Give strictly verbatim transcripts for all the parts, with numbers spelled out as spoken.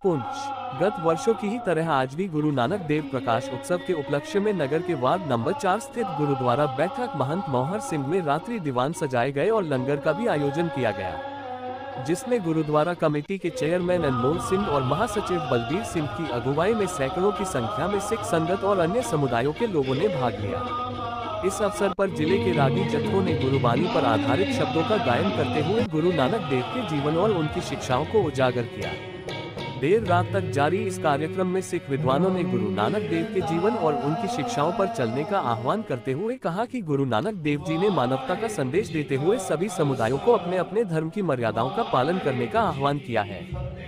पुंछ। गत वर्षों की ही तरह आज भी गुरु नानक देव प्रकाश उत्सव के उपलक्ष्य में नगर के वार्ड नंबर चार स्थित गुरुद्वारा बैठक महंत मोहर सिंह में रात्रि दीवान सजाए गए और लंगर का भी आयोजन किया गया, जिसमें गुरुद्वारा कमेटी के चेयरमैन अनमोल सिंह और महासचिव बलबीर सिंह की अगुवाई में सैकड़ों की संख्या में सिख संगत और अन्य समुदायों के लोगों ने भाग लिया। इस अवसर पर जिले के रागी जत्थों ने गुरुबानी पर आधारित शब्दों का गायन करते हुए गुरु नानक देव के जीवन और उनकी शिक्षाओं को उजागर किया। देर रात तक जारी इस कार्यक्रम में सिख विद्वानों ने गुरु नानक देव के जीवन और उनकी शिक्षाओं पर चलने का आह्वान करते हुए कहा कि गुरु नानक देव जी ने मानवता का संदेश देते हुए सभी समुदायों को अपने अपने धर्म की मर्यादाओं का पालन करने का आह्वान किया है।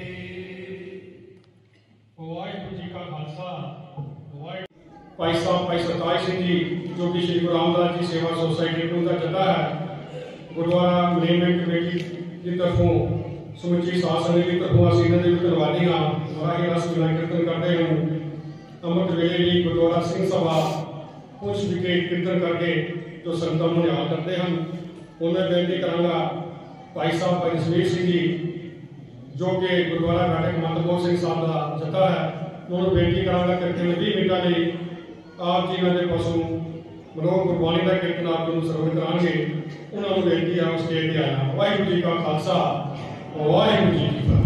भाई साहब भाई सताज सिंह जी जो कि श्री गुरु रामदास जी सेवा सोसाइटी का जत्था है, गुरुद्वारा मैनेजमेंट कमेटी की तरफों समूची साध संगत की तरफों असीं इन्हां दे धन्नवादी हां। महाराज रस मिलन कीर्तन करते हैं। अमृत वेले जी गुरुद्वारा सिंह सभा पुंछ विखे कीर्तन करके जो संतां नूं याद करते हैं। उन्हें बेनती करांगा भाई साहब भाई जसवीर सिंह जी जो कि गुरुद्वारा बैठक महंत मोहर सिंह साहब का जत्था है, उन्होंने बेनती करांगा करते हैं बीस मिनटां लई आप जी ने पशु मनोह गुरबाणी का कीर्तन आप जी सरवण करांगे। उन्होंने बेनती है स्टेज पर आया। वाहिगुरू जी का खालसा वाहिगुरू जी की फतेह।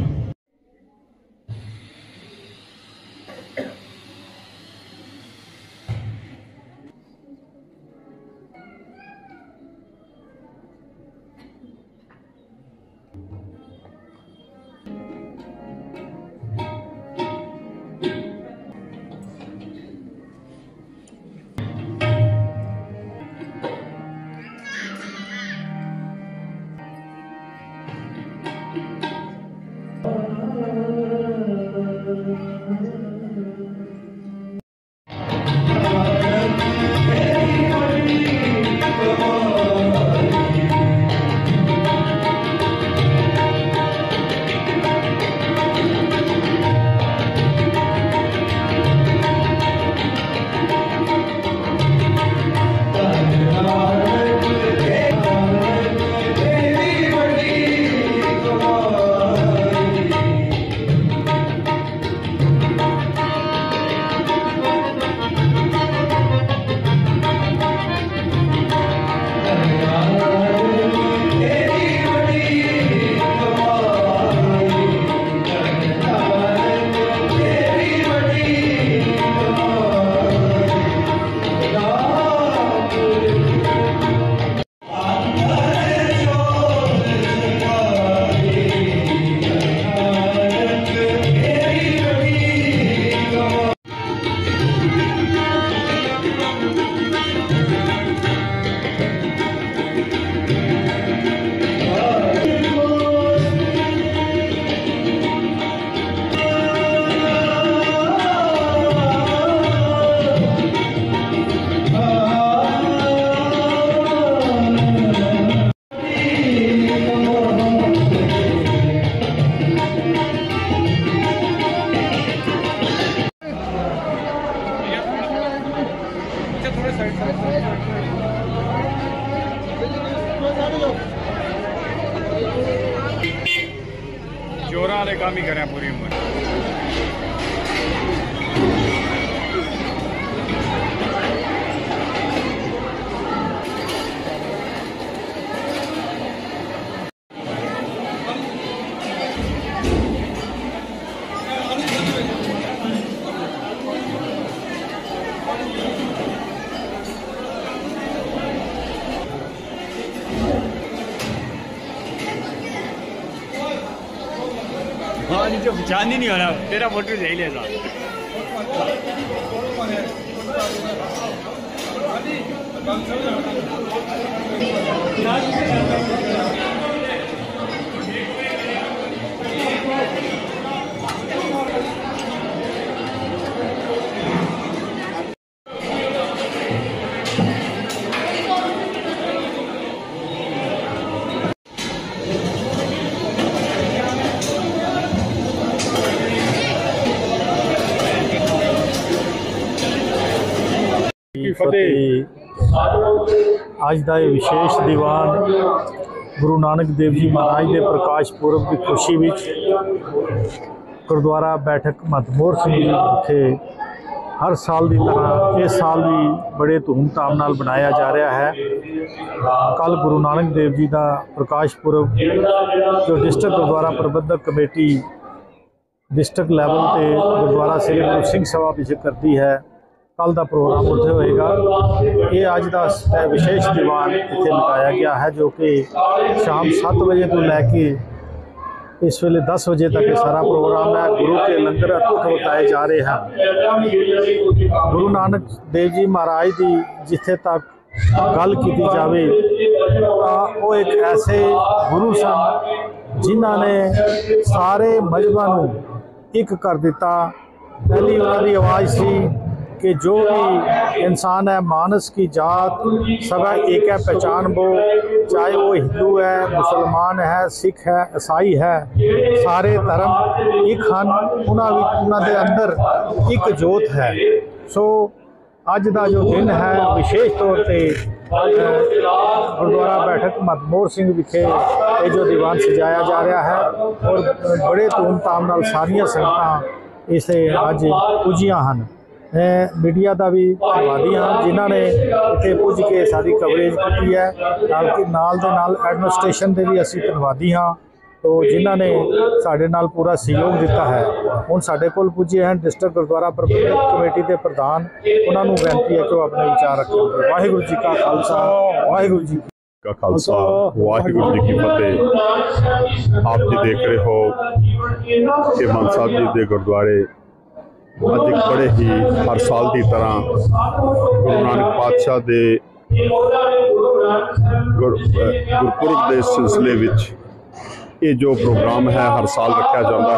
जोरा वाले काम ही करें पूरी उम्र। हाँ नहीं जो पहचान ही नहीं हो रहा, तेरा फोटो ले लेगा। ਅੱਜ ਦਾ ਇਹ ਵਿਸ਼ੇਸ਼ ਦੀਵਾਨ ਗੁਰੂ ਨਾਨਕ ਦੇਵ ਜੀ ਮਹਾਰਾਜ ਦੇ ਪ੍ਰਕਾਸ਼ ਪੁਰਬ ਦੀ ਖੁਸ਼ੀ ਵਿੱਚ ਗੁਰਦੁਆਰਾ ਬੈਠਕ ਮਹੰਤ ਸਿੰਘ ਜੀ ਵਿਖੇ हर साल की तरह इस साल भी बड़े धूमधाम नाल बनाया जा रहा है। कल गुरु नानक देव जी का प्रकाश पुरब जो डिस्ट्रिक्ट गुरुद्वारा प्रबंधक कमेटी डिस्ट्रिक्ट लैवल पर गुरुद्वारा श्री गुरु सिंह सभा विच करती है, कल का प्रोग्राम उत्थे होएगा। ये अज का विशेष दीवान इत्थे लगाया गया है जो कि शाम सत्त बजे तो लैके इस वेले दस बजे तक ये सारा प्रोग्राम है। गुरु के लंगर अटूट बताए जा रहे हैं। गुरु नानक देव जी महाराज की जिथे तक गल की जाए तो वो एक ऐसे गुरु सन जिन्होंने सारे मजहबां नूं एक कर दिता। पहली उन्होंने आवाज़ थी कि जो भी इंसान है मानस की जात सदा एक है, पहचान वो, चाहे वो हिंदू है, मुसलमान है, सिख है, ईसाई है, सारे धर्म एक हैं। उन्होंने अंदर एक जोत है। सो अज का जो दिन है विशेष तौर पर गुरुद्वारा बैठक महंत सिंह विखे ये जो दीवान सजाया जा रहा है और बड़े धूमधाम नाल सारियां संगतां इसे अज पुजियां हैं। मैं मीडिया का भी धन्यवादी हाँ जिन्होंने इतने पुज के सारी कवरेज की है। नाल के नाल दे नाल एडमिनिस्ट्रेशन के भी असी धन्यवादी हाँ तो जिन्होंने साढ़े नाल पूरा सहयोग दिता है। हुण साढ़े कोल पुजे हैं डिस्ट्रिक्ट गुरुद्वारा प्रबंधक कमेटी के प्रधान, उन्होंने बेनती है कि वो अपने विचार रखें। वाहिगुरू जी का खालसा वाहिगुरू जी का खालसा वाहिगुरू जी की फतेह। आप जी देख रहे हो कि मान साहब जी के गुरुद्वारे अज एक बड़े ही हर साल की तरह गुरु नानक पातशाह के गुरपुरब के सिलसिले विच ये जो प्रोग्राम है हर साल रखा जाता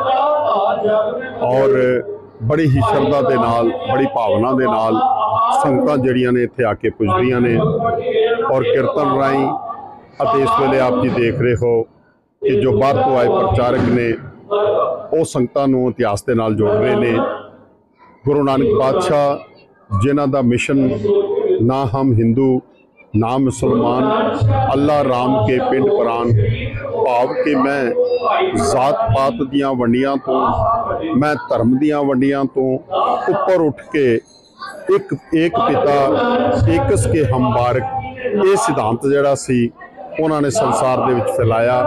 है और बड़ी ही श्रद्धा के नाल बड़ी भावना के नाल संगतां जिहड़ियां ने इत्थे आके पुजदियां ने और कीर्तन राही अते इस वेले आप जी देख रहे हो कि जो बाहर तो आए प्रचारक ने वो संगतां नूं इतिहास के नाल जोड़ रहे ने। गुरु नानक पातशाह जिन्हां दा मिशन ना हम हिंदू ना मुसलमान अल्लाह राम के पिंड परान भाव कि मैं जात पात दियां वंडियां तो मैं धर्म दियां वंडियां तो उपर उठ के एक एक पिता एकस के हम बारक ये सिद्धांत जिहड़ा सी उन्होंने संसार दे विच फैलाया।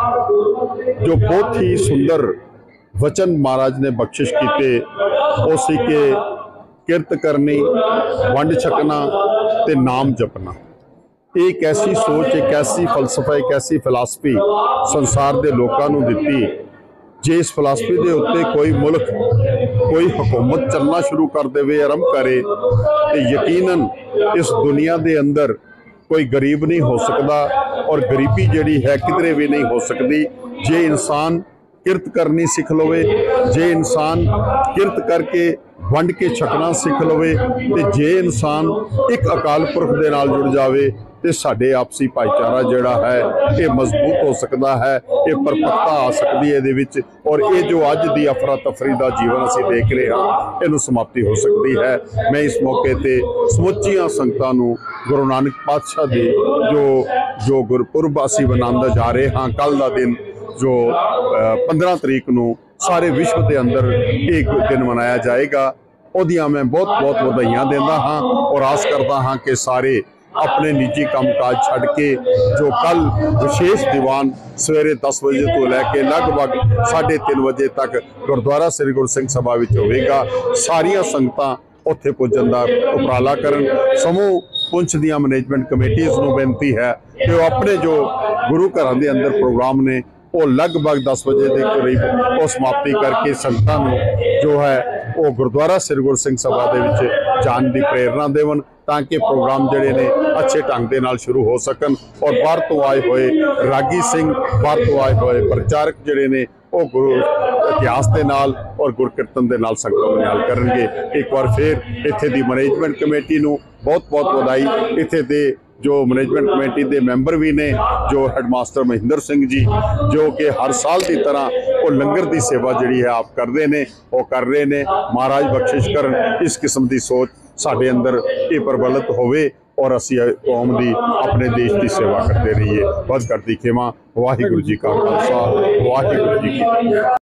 जो बहुत ही सुंदर वचन महाराज ने बख्शिश किए वो सी के किरत करनी वंड छकना ते नाम जपना। एक ऐसी सोच एक ऐसी फलसफा एक ऐसी फिलासफी संसार के लोगों को दिती। जे इस फिलासफी के उत्ते कोई मुल्क कोई हुकूमत चलना शुरू कर दे आरंभ करे तो यकीनन इस दुनिया के अंदर कोई गरीब नहीं हो सकता और गरीबी जिहड़ी है किधरे भी नहीं हो सकती। जे इंसान किरत करनी सीख लवे, जे इंसान किरत करके वंड के छकना सीख लवे ते जे इंसान एक अकाल पुरख दे नाल जुड़ जावे तो साडे आपसी भाईचारा जिहड़ा है ये मजबूत हो सकता है, ये परपक्ता आ सकती है इहदे विच और ये जो अज दी अफरा तफरी का जीवन असीं देख रहे हाँ इहनूं समाप्ति हो सकती है। मैं इस मौके ते समुचियां संगतां नूं गुरु नानक पातशाह दे जो जो गुरपुरब असीं मनांदे जा रहे हाँ कल का दिन जो पंद्रह तरीक नूं सारे विश्व के अंदर एक दिन मनाया जाएगा। उहदियां मैं बहुत बहुत वधाइयां देंदा हाँ और आस करता हाँ कि सारे अपने निजी कामकाज छड़ के जो कल विशेष दीवान सवेरे दस बजे तो लैके लगभग साढ़े तीन बजे तक गुरुद्वारा श्री गुरु सिंह सभा विच होवेगा। सारियां संगतां उत्थे पुजन दा उपराला करन। समूह पुंछ दियां मैनेजमेंट कमेटीज़ नूं बेनती है कि वो अपने जो गुरु घरां दे अंदर प्रोग्राम ने वो लगभग दस बजे के करीब वो समाप्ति करके संगतां नूं जो है वो गुरुद्वारा श्री गुरु सिंह सभा दे विच जाण दी प्रेरणा देवन ताकि प्रोग्राम जिहड़े ने अच्छे ढंग दे नाल शुरू हो सकन और बाहर तो आए हुए रागी सिंह बाहर तो आए हुए प्रचारक जिहड़े ने वो गुरु इतिहास के नाल और गुर कीर्तन के नाल संगतां दे नाल करनगे। एक बार फिर इत्थे दी मैनेजमेंट कमेटी नूं बहुत बहुत वधाई। इत्थे दे जो मैनेजमेंट कमेटी के मैंबर भी ने जो हेडमास्टर महिंदर सिंह जी जो कि हर साल की तरह वो लंगर की सेवा जी है आप करते हैं वो कर रहे हैं। महाराज बख्शिश करन इस किस्म की सोच साढ़े अंदर ये प्रबलित होवे और असी कौम की अपने देश की सेवा करते रहिए। बद करती खेमा। वाहिगुरू जी का खालसा वाहिगुरू जी की।